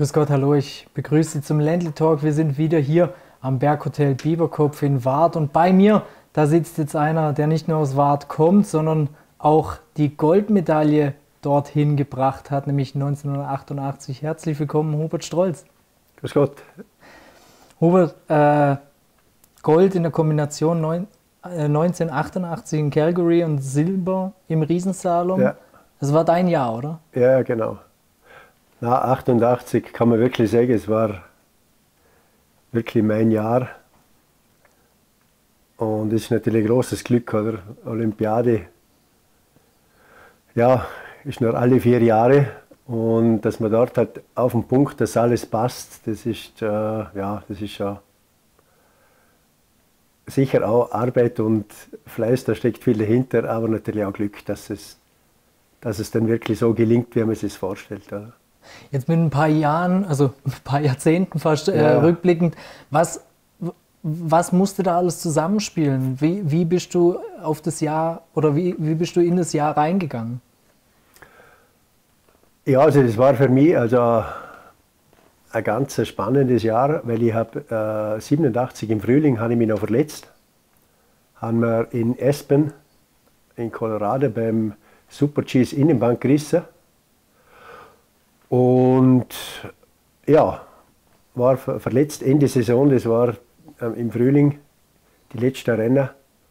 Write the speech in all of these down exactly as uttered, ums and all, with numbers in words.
Grüß Gott, hallo, ich begrüße Sie zum Ländle Talk. Wir sind wieder hier am Berghotel Bieberkopf in Waadt und bei mir, da sitzt jetzt einer, der nicht nur aus Waadt kommt, sondern auch die Goldmedaille dorthin gebracht hat, nämlich neunzehnhundertachtundachtzig. Herzlich willkommen, Hubert Strolz. Grüß Gott. Hubert, äh, Gold in der Kombination neun, äh, neunzehnhundertachtundachtzig in Calgary und Silber im Riesenslalom. Ja. Das war dein Jahr, oder? Ja, genau. Na, achtundachtzig kann man wirklich sagen, es war wirklich mein Jahr. Und es ist natürlich ein großes Glück, oder? Olympiade, ja, ist nur alle vier Jahre. Und dass man dort halt auf den Punkt, dass alles passt, das ist, äh, ja, das ist ja sicher auch Arbeit und Fleiß, da steckt viel dahinter, aber natürlich auch Glück, dass es, dass es dann wirklich so gelingt, wie man sich es vorstellt. Oder? Jetzt mit ein paar Jahren, also ein paar Jahrzehnten fast äh, Ja. rückblickend, was, was musste da alles zusammenspielen? Wie, wie bist du auf das Jahr oder wie, wie bist du in das Jahr reingegangen? Ja, also das war für mich also ein ganz spannendes Jahr, weil ich habe äh, siebenundachtzig im Frühling habe ich mich noch verletzt, haben wir in Aspen in Colorado beim Super-G das Innenband gerissen und ja, war ver verletzt Ende Saison, das war ähm, im Frühling die letzte Rennen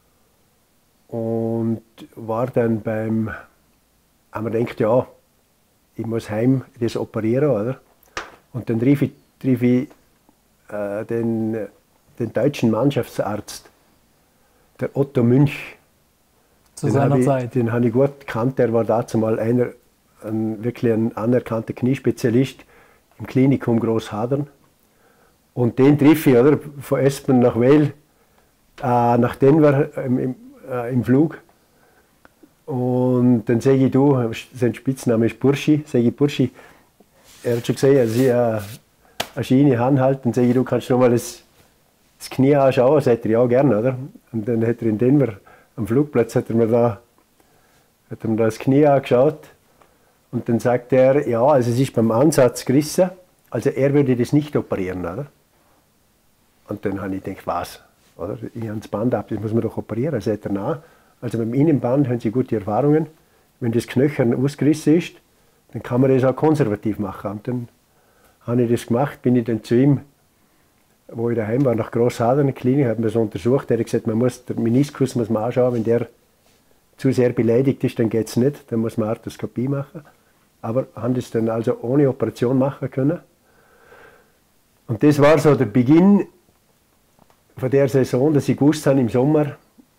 und war dann beim, haben wir gedacht, ja, ich muss heim das operieren, oder? Und dann rief ich, rief ich äh, den, den deutschen Mannschaftsarzt, der Otto Münch. Zu den seiner ich, Zeit? Den habe ich gut gekannt, der war dazu mal einer, ein, wirklich ein anerkannter Kniespezialist im Klinikum Großhadern. Und den triff ich, oder, von Aspen nach Vail, äh, nach Denver im, im, äh, im Flug. Und dann sage ich, du, sein Spitzname ist Burschi, sage ich, Burschi, er hat schon gesehen, dass ich eine, eine Schiene anhalte, und sage ich, du kannst noch mal das, das Knie anschauen, sagt er, ja, gerne, oder? Und dann hat er in Denver am Flugplatz, hat er mir da, hat er mir da das Knie angeschaut, und dann sagt er, ja, also es ist beim Ansatz gerissen, also er würde das nicht operieren, oder? Und dann habe ich gedacht, was, oder? Ich habe das Band ab, das muss man doch operieren, sagt er, nein. Also beim Innenband haben Sie gute Erfahrungen. Wenn das Knöchel ausgerissen ist, dann kann man das auch konservativ machen. Und dann habe ich das gemacht, bin ich dann zu ihm, wo ich daheim war, nach Großhadern in der Klinik, habe mir das untersucht. Er hat gesagt, man muss, der Meniskus muss man anschauen, wenn der zu sehr beleidigt ist, dann geht es nicht, dann muss man Arthroskopie machen. Aber haben das dann also ohne Operation machen können. Und das war so der Beginn von der Saison, dass ich gewusst habe, im Sommer,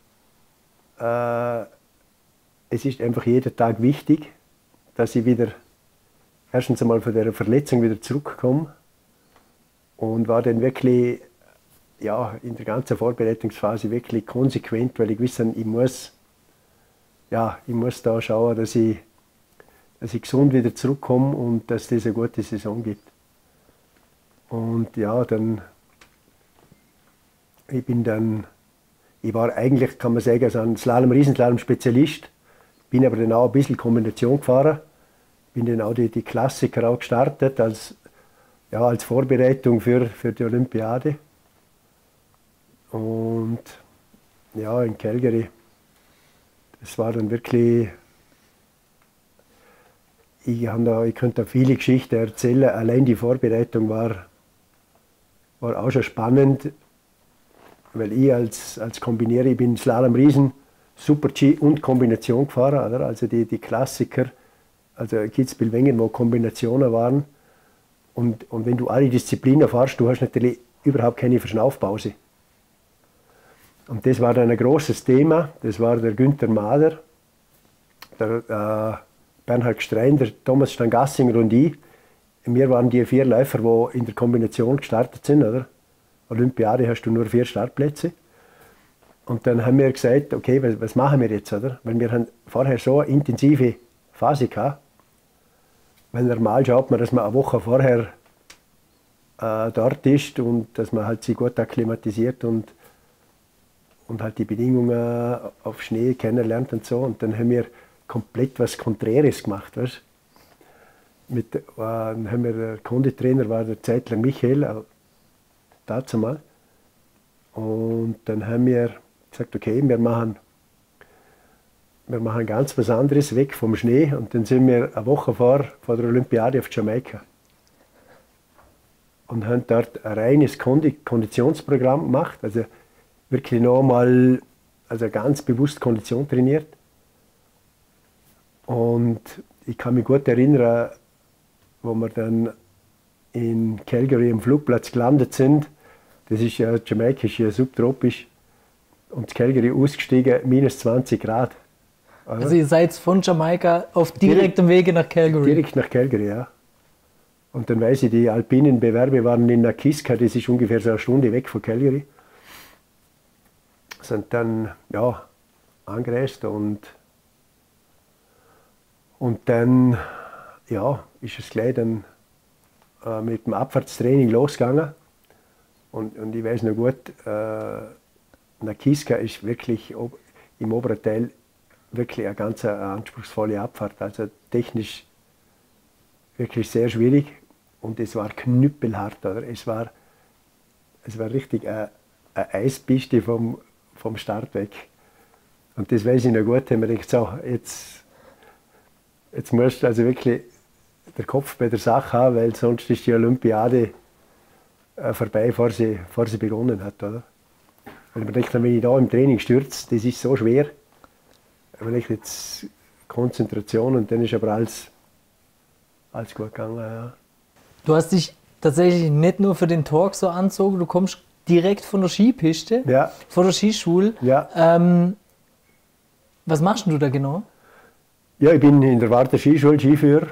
Äh, es ist einfach jeder Tag wichtig, dass ich wieder erstens einmal von der Verletzung wieder zurückkomme und war dann wirklich ja, in der ganzen Vorbereitungsphase wirklich konsequent, weil ich wusste, ich muss, ja, ich muss da schauen, dass ich, dass ich gesund wieder zurückkomme und dass es eine gute Saison gibt. Und ja, dann, ich bin dann Ich war eigentlich, kann man sagen, so ein Slalom-Riesenslalom-Spezialist, bin aber dann auch ein bisschen Kombination gefahren, bin dann auch die, die Klassiker auch gestartet als, ja, als Vorbereitung für, für die Olympiade. Und ja, in Calgary, das war dann wirklich, ich, da, ich könnte da viele Geschichten erzählen, allein die Vorbereitung war, war auch schon spannend. Weil ich als, als Kombinierer, ich bin Slalom Riesen, Super-G und Kombination gefahren, oder? Also die, die Klassiker, also Kitzbühel-Wengen, wo Kombinationen waren. Und, und wenn du alle Disziplinen fährst, du hast natürlich überhaupt keine Verschnaufpause. Und das war dann ein großes Thema, das war der Günther Mader, der äh, Bernhard Gstrein, der Thomas Stangassinger und ich. Wir waren die vier Läufer, die in der Kombination gestartet sind, oder? Olympiade hast du nur vier Startplätze. Und dann haben wir gesagt, okay, was, was machen wir jetzt, oder? Weil wir haben vorher so eine intensive Phase gehabt. Weil normal schaut man, dass man eine Woche vorher äh, dort ist und dass man halt sich gut akklimatisiert und, und halt die Bedingungen auf Schnee kennenlernt und so. Und dann haben wir komplett was Konträres gemacht, weißt? mit, äh, dann haben wir, der Konditrainer war der Zeitler Michael, äh, dazu mal. Und dann haben wir gesagt, okay, wir machen, wir machen ganz was anderes, weg vom Schnee. Und dann sind wir eine Woche vor, vor der Olympiade auf Jamaika. Und haben dort ein reines Kondi Konditionsprogramm gemacht. Also wirklich nochmal, also ganz bewusst Kondition trainiert. Und ich kann mich gut erinnern, wo wir dann in Calgary am Flugplatz gelandet sind. Das ist ja, Jamaika ist ja subtropisch. Und in Calgary ausgestiegen, minus zwanzig Grad. Oder? Also ihr seid von Jamaika auf direktem Wege nach Calgary? Direkt nach Calgary, ja. Und dann weiß ich, die alpinen Bewerbe waren in Nakiska, das ist ungefähr so eine Stunde weg von Calgary. Sind dann, ja, angereist und, und dann, ja, ist es gleich dann äh, mit dem Abfahrtstraining losgegangen. Und, und ich weiß noch gut, äh, Nakiska ist wirklich ob, im oberen Teil wirklich eine ganz anspruchsvolle Abfahrt, also technisch wirklich sehr schwierig und es war knüppelhart, oder? Es war, es war richtig eine, eine Eispiste vom, vom Start weg. Und das weiß ich noch gut, da habe ich mir gedacht, so, jetzt, jetzt musst du also wirklich den Kopf bei der Sache haben, weil sonst ist die Olympiade äh, vorbei, bevor sie, bevor sie begonnen hat, oder? Weil ich mir dachte, wenn ich da im Training stürze, das ist so schwer, aber ich jetzt Konzentration und dann ist aber alles, alles gut gegangen. Ja. Du hast dich tatsächlich nicht nur für den Talk so angezogen, du kommst direkt von der Skipiste, ja. von der Skischule. Ja. Ähm, was machst du da genau? Ja, ich bin in der Warter Skischule Skiführer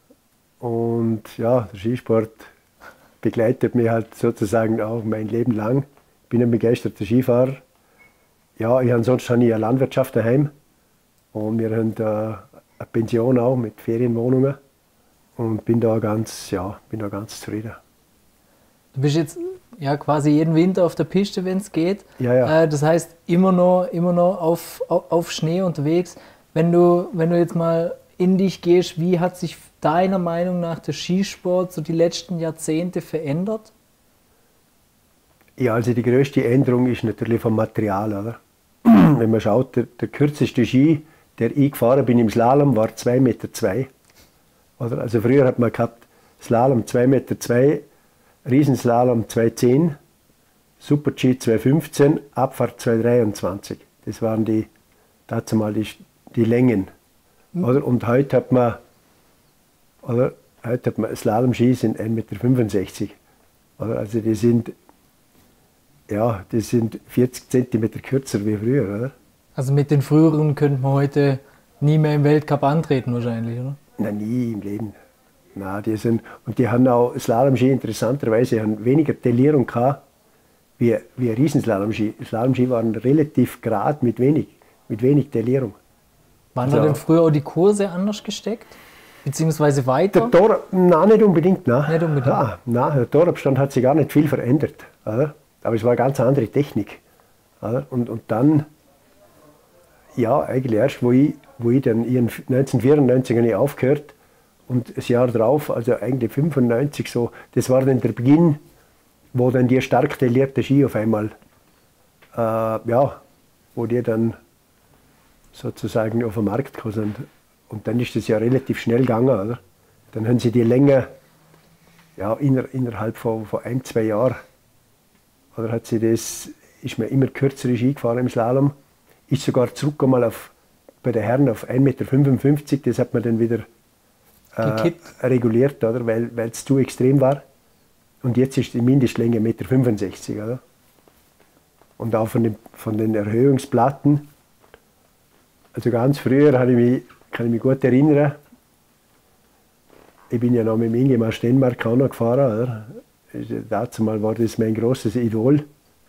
und ja, der Skisport begleitet mich halt sozusagen auch mein Leben lang. Ich bin ein begeisterter Skifahrer. Ja, ich ansonsten habe ich eine Landwirtschaft daheim. Und wir haben da eine Pension auch mit Ferienwohnungen und bin da ganz, ja, bin da ganz zufrieden. Du bist jetzt ja quasi jeden Winter auf der Piste, wenn es geht. Ja, ja. Äh, das heißt immer noch, immer noch auf, auf, auf Schnee unterwegs. Wenn du, wenn du jetzt mal in dich gehst, wie hat sich deiner Meinung nach der Skisport so die letzten Jahrzehnte verändert? Ja, also die größte Änderung ist natürlich vom Material, oder? Wenn man schaut, der, der kürzeste Ski, der ich gefahren bin im Slalom, war zwei Meter zwei. Oder? Also früher hat man gehabt Slalom zwei Meter zwei, Riesenslalom zwei Meter zehn, Super-G zwei Meter fünfzehn, Abfahrt zwei Meter dreiundzwanzig. Das waren die, dazu mal die, die Längen. Mhm. Oder? Und heute hat man, oder? Heute hat man Slalom-Ski sind ein Meter fünfundsechzig. Oder? Also die sind, ja, die sind vierzig Zentimeter kürzer wie früher, oder? Also mit den früheren könnte man heute nie mehr im Weltcup antreten wahrscheinlich, oder? Nein, nie im Leben. Nein, die sind, und die haben auch Slalom-Ski interessanterweise haben weniger Delierung gehabt wie, wie ein Riesenslalom-Ski. Slalom-Ski waren relativ gerade mit wenig, mit wenig Delierung. Waren also, da denn früher auch die Kurse anders gesteckt? Beziehungsweise weiter? Der Tor, nein, nicht unbedingt. Nein. Nicht unbedingt. Ja, nein, der Torabstand hat sich gar nicht viel verändert. Oder? Aber es war eine ganz andere Technik. Oder? Und, und dann, ja, eigentlich erst, wo ich, wo ich dann neunzehnhundertvierundneunzig habe ich aufgehört und das Jahr drauf, also eigentlich fünfundneunzig so, das war dann der Beginn, wo dann die stark delierten Ski auf einmal, äh, ja, wo die dann sozusagen auf den Markt gekommen sind. Und dann ist das ja relativ schnell gegangen, oder? Dann haben sie die Länge, ja, inner, innerhalb von, von ein, zwei Jahren, oder hat sie das, ist man immer kürzere Ski gefahren im Slalom, ist sogar zurück einmal auf, bei den Herren auf ein Meter fünfundfünfzig, das hat man dann wieder äh, reguliert, oder? Weil es zu extrem war. Und jetzt ist die Mindestlänge ein Meter fünfundsechzig, oder? Und auch von den, von den Erhöhungsplatten, also ganz früher habe ich mich, kann ich mich gut erinnern, ich bin ja noch mit dem Ingemar Stenmark auch noch gefahren, oder? Dazu mal war das mein großes Idol.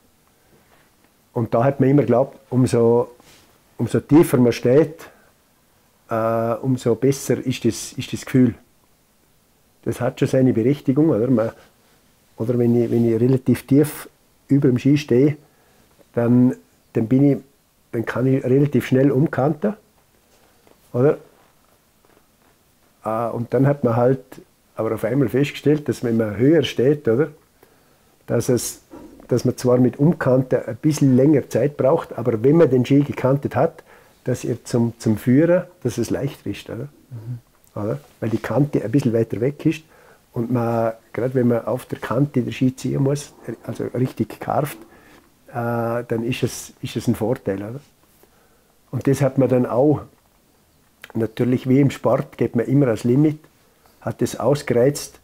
Und da hat man immer geglaubt, umso, umso tiefer man steht, äh, umso besser ist das, ist das Gefühl. Das hat schon seine Berechtigung. Oder, man, oder wenn, ich, wenn ich relativ tief über dem Ski stehe, dann, dann, bin ich, dann kann ich relativ schnell umkanten. Oder? Äh, und dann hat man halt aber auf einmal festgestellt, dass wenn man höher steht, oder, dass, es, dass man zwar mit Umkante ein bisschen länger Zeit braucht, aber wenn man den Ski gekantet hat, dass er zum, zum Führer, dass es leichter ist. Oder? Mhm. Oder? Weil die Kante ein bisschen weiter weg ist und man, gerade wenn man auf der Kante den Ski ziehen muss, also richtig karft, äh, dann ist es, ist es ein Vorteil. Oder? Und das hat man dann auch, natürlich wie im Sport, geht man immer als Limit, hat das ausgereizt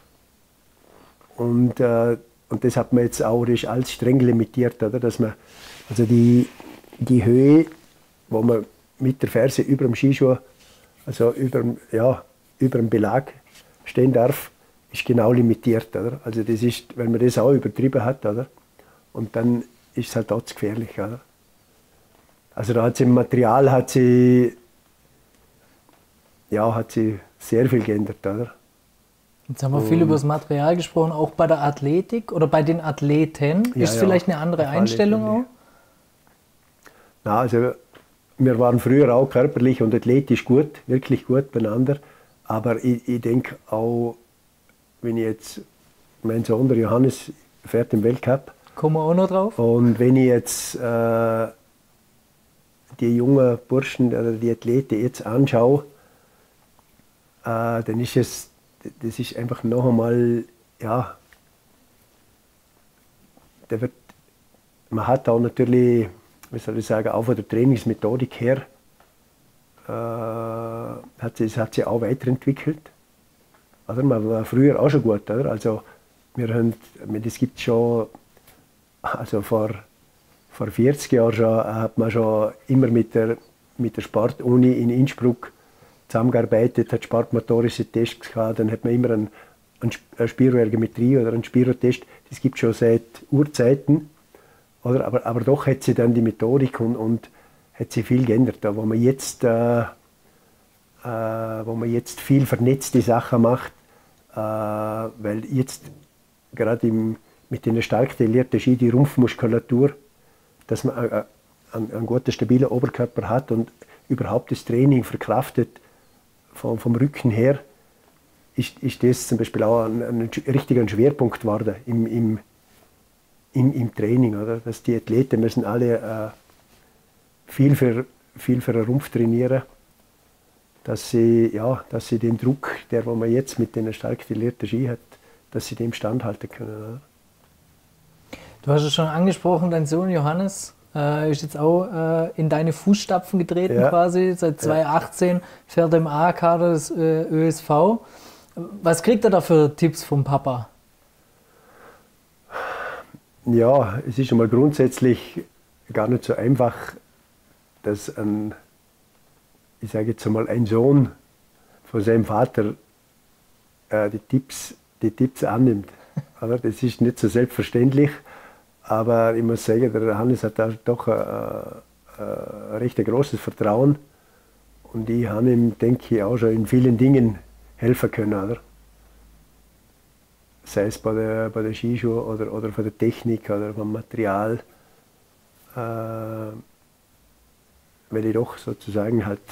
und, äh, und das hat man jetzt auch das alles streng limitiert, oder? Dass man, also die, die Höhe, wo man mit der Ferse über dem Skischuh, also über, ja, über dem Belag stehen darf, ist genau limitiert, oder? Also das ist, wenn man das auch übertrieben hat, oder? Und dann ist es halt auch zu gefährlich, oder? Also da hat sie im Material hat sie, ja, hat sie sehr viel geändert, oder? Jetzt haben wir viel über das Material gesprochen, auch bei der Athletik oder bei den Athleten. Ja, ist es ja, vielleicht eine andere Einstellung auch? Na, also wir waren früher auch körperlich und athletisch gut, wirklich gut beieinander. Aber ich, ich denke auch, wenn ich jetzt, mein Sohn, der Johannes, fährt im Weltcup. Kommen wir auch noch drauf. Und wenn ich jetzt äh, die jungen Burschen oder die Athleten jetzt anschaue, äh, dann ist es, das ist einfach noch einmal, ja, der wird, man hat auch natürlich, wie soll ich sagen, auch von der Trainingsmethodik her, äh, hat sie, hat sie auch weiterentwickelt. Also man war früher auch schon gut, oder? Also wir haben, das gibt schon, also vor, vor vierzig Jahren schon, hat man schon immer mit der, mit der Sportuni in Innsbruck zusammengearbeitet, hat sportmotorische Tests gehabt, dann hat man immer einen, einen Spiroergometrie oder einen Spirotest. Das gibt es schon seit Urzeiten, oder? Aber, aber doch hat sie dann die Methodik und, und hat sie viel geändert. Da, wo man jetzt, äh, äh, wo man jetzt viel vernetzte Sachen macht, äh, weil jetzt gerade mit den stark trainierten Ski die Rumpfmuskulatur, dass man äh, einen, einen guten, stabilen Oberkörper hat und überhaupt das Training verkraftet, vom, vom Rücken her, ist, ist das zum Beispiel auch ein, ein richtiger Schwerpunkt geworden im, im, im, im Training. Oder? Dass die Athleten müssen alle äh, viel, für, viel für den Rumpf trainieren, dass sie, ja, dass sie den Druck, der wo man jetzt mit den stark trainierten Ski hat, dass sie dem standhalten können. Oder? Du hast es schon angesprochen, dein Sohn Johannes äh, ist jetzt auch äh, in deine Fußstapfen getreten, ja, quasi. Seit zweitausendachtzehn fährt er im A-Kader des äh, Ö S V. Was kriegt er da für Tipps vom Papa? Ja, es ist schon mal grundsätzlich gar nicht so einfach, dass ein, ich sage jetzt mal, ein Sohn von seinem Vater äh, die, Tipps, die Tipps annimmt. Aber das ist nicht so selbstverständlich. Aber ich muss sagen, der Hannes hat da doch ein, ein recht großes Vertrauen. Und ich habe ihm, denke ich, auch schon in vielen Dingen helfen können. Oder? Sei es bei der, bei der Skischuhe oder, oder von der Technik oder vom Material. Äh, weil ich doch sozusagen halt,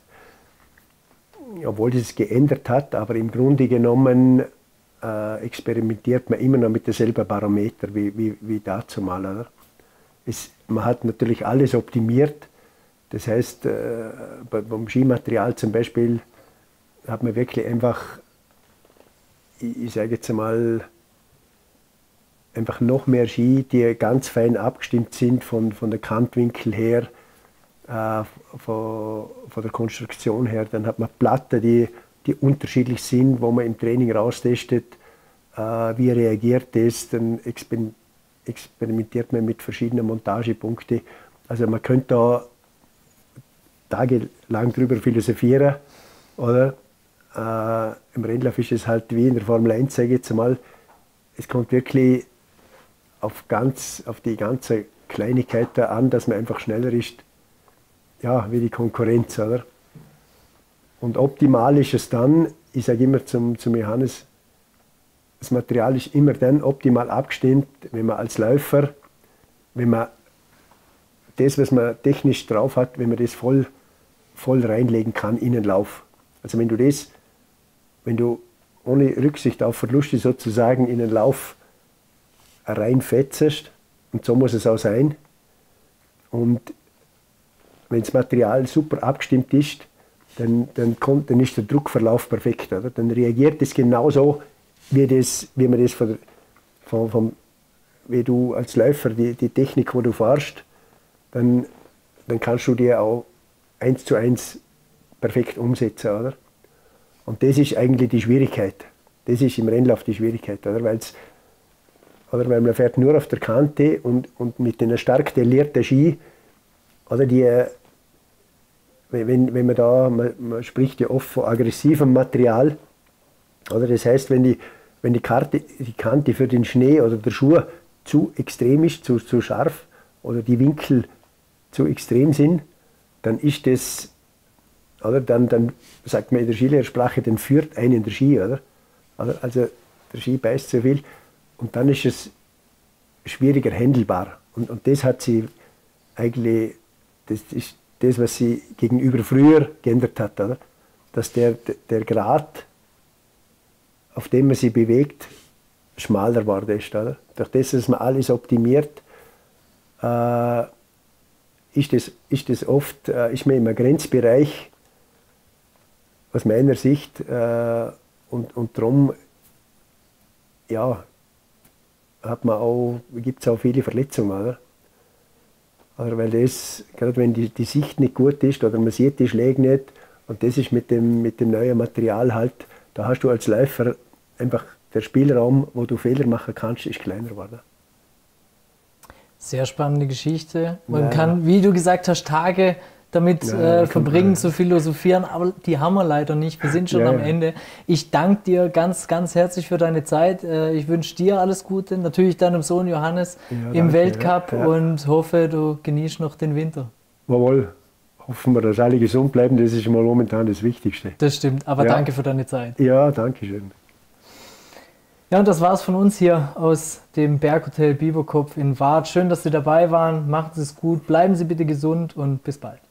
obwohl es geändert hat, aber im Grunde genommen äh, experimentiert man immer noch mit demselben Barometer wie, wie, wie dazu mal. Oder? Es, man hat natürlich alles optimiert. Das heißt, äh, beim Skimaterial zum Beispiel hat man wirklich einfach, ich, ich sage jetzt mal, einfach noch mehr Ski, die ganz fein abgestimmt sind von, von der Kantwinkel her, äh, von, von der Konstruktion her. Dann hat man Platten, die, die unterschiedlich sind, wo man im Training raustestet, äh, wie reagiert das. Dann exper experimentiert man mit verschiedenen Montagepunkten. Also man könnte da tagelang drüber philosophieren, oder? Äh, Im Rennlauf ist es halt wie in der Formel eins, sage ich jetzt mal, es kommt wirklich auf, ganz, auf die ganze Kleinigkeit an, dass man einfach schneller ist, ja, wie die Konkurrenz, oder? Und optimal ist es dann, ich sage immer zum, zum Johannes, das Material ist immer dann optimal abgestimmt, wenn man als Läufer, wenn man das, was man technisch drauf hat, wenn man das voll, voll reinlegen kann in den Lauf. Also wenn du das wenn du ohne Rücksicht auf Verluste sozusagen in den Lauf reinfetzest, und so muss es auch sein. Und wenn das Material super abgestimmt ist, dann, dann, kommt, dann ist der Druckverlauf perfekt. Oder? Dann reagiert es genauso, wie, das, wie man das von, von, von, wie du als Läufer, die, die Technik, wo du fährst, dann, dann kannst du die auch eins zu eins perfekt umsetzen. Oder? Und das ist eigentlich die Schwierigkeit. Das ist im Rennlauf die Schwierigkeit. Oder? Weil's, oder? Weil man fährt nur auf der Kante und, und mit einer stark delierten Ski, oder die, wenn, wenn man da, man, man spricht ja oft von aggressivem Material, oder? Das heißt, wenn die, wenn die, Karte, die Kante für den Schnee oder der Schuh zu extrem ist, zu, zu scharf, oder die Winkel zu extrem sind, dann ist das, oder? Dann, dann sagt man in der Skilehrersprache, dann führt einen der Ski, oder? Also der Ski beißt so viel und dann ist es schwieriger handelbar. Und, und das hat sie eigentlich, das ist das, was sie gegenüber früher geändert hat, oder? Dass der, der Grat, auf dem man sich bewegt, schmaler geworden ist. Oder? Durch das, dass man alles optimiert, äh, ist, das, ist das oft äh, ist man im Grenzbereich, aus meiner Sicht, äh, und, und darum ja, hat man auch, gibt es auch viele Verletzungen. Oder? Oder weil das, gerade wenn die, die Sicht nicht gut ist oder man sieht die Schläge nicht, und das ist mit dem, mit dem neuen Material halt, da hast du als Läufer einfach, der Spielraum, wo du Fehler machen kannst, ist kleiner geworden. Sehr spannende Geschichte. Man ja. kann, wie du gesagt hast, Tage damit ja, äh, verbringen, man, zu philosophieren, aber die haben wir leider nicht. Wir sind schon ja, am ja. Ende. Ich danke dir ganz, ganz herzlich für deine Zeit. Äh, ich wünsche dir alles Gute, natürlich deinem Sohn Johannes ja, im danke, Weltcup ja, ja. und hoffe, du genießt noch den Winter. Jawohl. Hoffen wir, dass alle gesund bleiben, das ist mal momentan das Wichtigste. Das stimmt, aber ja. danke für deine Zeit. Ja, danke schön. Ja, und das war's von uns hier aus dem Berghotel Bieberkopf in Waadt. Schön, dass Sie dabei waren. Machen Sie es gut, bleiben Sie bitte gesund und bis bald.